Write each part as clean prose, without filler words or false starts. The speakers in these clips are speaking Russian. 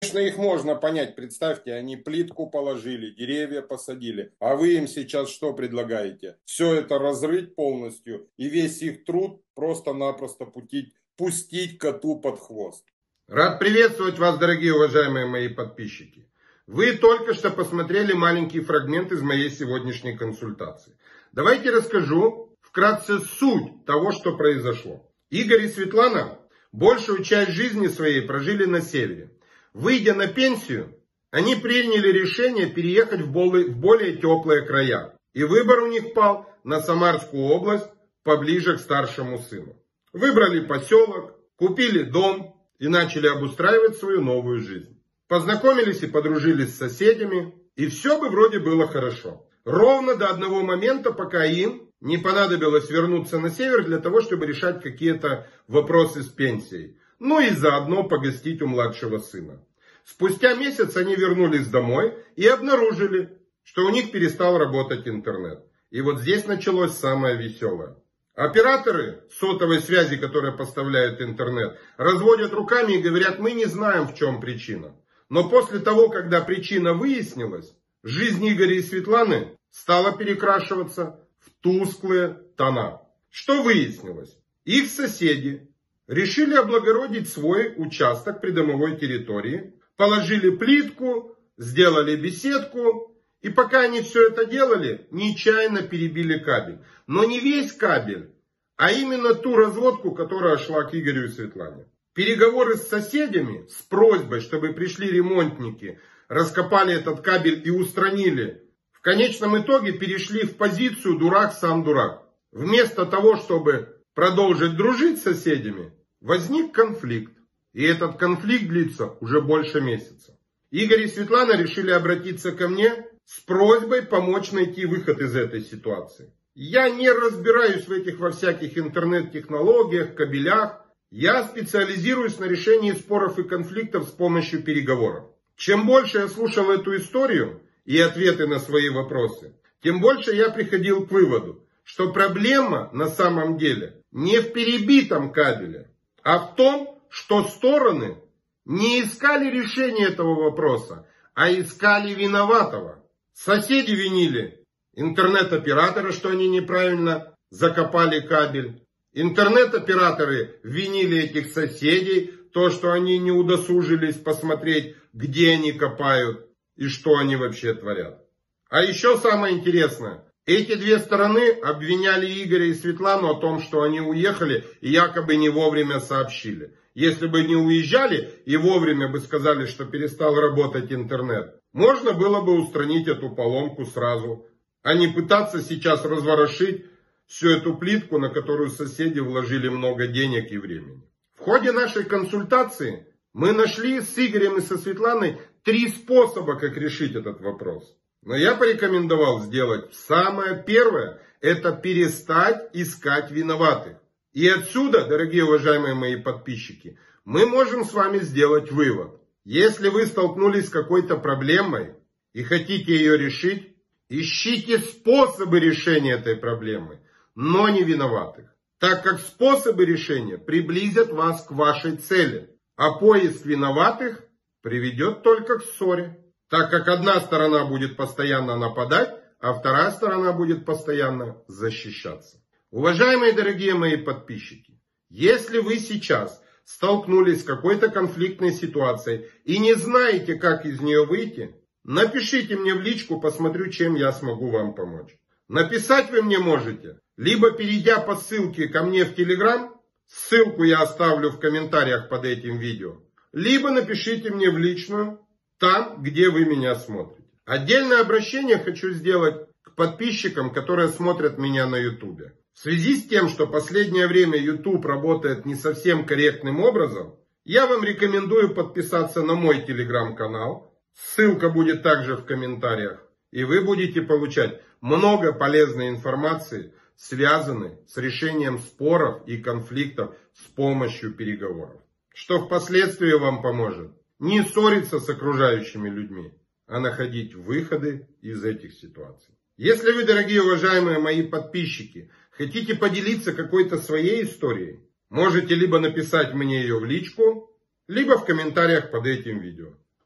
Конечно, их можно понять. Представьте, они плитку положили, деревья посадили. А вы им сейчас что предлагаете? Все это разрыть полностью и весь их труд просто-напросто пустить коту под хвост. Рад приветствовать вас, дорогие уважаемые мои подписчики. Вы только что посмотрели маленький фрагмент из моей сегодняшней консультации. Давайте расскажу вкратце суть того, что произошло. Игорь и Светлана большую часть жизни своей прожили на севере. Выйдя на пенсию, они приняли решение переехать в более теплые края. И выбор у них пал на Самарскую область, поближе к старшему сыну. Выбрали поселок, купили дом и начали обустраивать свою новую жизнь. Познакомились и подружились с соседями, и все бы вроде было хорошо. Ровно до одного момента, пока им не понадобилось вернуться на север для того, чтобы решать какие-то вопросы с пенсией. Ну и заодно погостить у младшего сына. Спустя месяц они вернулись домой и обнаружили, что у них перестал работать интернет. И вот здесь началось самое веселое. Операторы сотовой связи, которые поставляют интернет, разводят руками и говорят: мы не знаем, в чем причина. Но после того, когда причина выяснилась, жизнь Игоря и Светланы стала перекрашиваться в тусклые тона. Что выяснилось? Их соседи решили облагородить свой участок придомовой территории, положили плитку, сделали беседку, и пока они все это делали, нечаянно перебили кабель. Но не весь кабель, а именно ту разводку, которая шла к Игорю и Светлане. Переговоры с соседями с просьбой, чтобы пришли ремонтники, раскопали этот кабель и устранили, в конечном итоге перешли в позицию дурак сам дурак. Вместо того, чтобы продолжить дружить с соседями, возник конфликт. И этот конфликт длится уже больше месяца. Игорь и Светлана решили обратиться ко мне с просьбой помочь найти выход из этой ситуации. Я не разбираюсь в этих во всяких интернет-технологиях, кабелях. Я специализируюсь на решении споров и конфликтов с помощью переговоров. Чем больше я слушал эту историю и ответы на свои вопросы, тем больше я приходил к выводу, что проблема на самом деле не в перебитом кабеле, а в том, что стороны не искали решения этого вопроса, а искали виноватого. Соседи винили интернет-оператора, что они неправильно закопали кабель. Интернет-операторы винили этих соседей, то, что они не удосужились посмотреть, где они копают и что они вообще творят. А еще самое интересное. Эти две стороны обвиняли Игоря и Светлану о том, что они уехали и якобы не вовремя сообщили. Если бы не уезжали и вовремя бы сказали, что перестал работать интернет, можно было бы устранить эту поломку сразу, а не пытаться сейчас разворошить всю эту плитку, на которую соседи вложили много денег и времени. В ходе нашей консультации мы нашли с Игорем и со Светланой 3 способа, как решить этот вопрос. Но я порекомендовал сделать самое первое, это перестать искать виноватых. И отсюда, дорогие уважаемые мои подписчики, мы можем с вами сделать вывод. Если вы столкнулись с какой-то проблемой и хотите ее решить, ищите способы решения этой проблемы, но не виноватых. Так как способы решения приблизят вас к вашей цели, а поиск виноватых приведет только к ссоре. Так как одна сторона будет постоянно нападать, а вторая сторона будет постоянно защищаться. Уважаемые дорогие мои подписчики, если вы сейчас столкнулись с какой-то конфликтной ситуацией и не знаете, как из нее выйти, напишите мне в личку, посмотрю, чем я смогу вам помочь. Написать вы мне можете, либо перейдя по ссылке ко мне в Telegram, ссылку я оставлю в комментариях под этим видео, либо напишите мне в личную, там, где вы меня смотрите. Отдельное обращение хочу сделать к подписчикам, которые смотрят меня на YouTube. В связи с тем, что последнее время YouTube работает не совсем корректным образом, я вам рекомендую подписаться на мой телеграм-канал. Ссылка будет также в комментариях. И вы будете получать много полезной информации, связанной с решением споров и конфликтов с помощью переговоров. Что впоследствии вам поможет не ссориться с окружающими людьми, а находить выходы из этих ситуаций. Если вы, дорогие уважаемые мои подписчики, хотите поделиться какой-то своей историей, можете либо написать мне ее в личку, либо в комментариях под этим видео.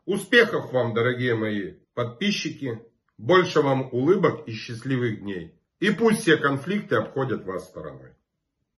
Успехов вам, дорогие мои подписчики. Больше вам улыбок и счастливых дней. И пусть все конфликты обходят вас стороной.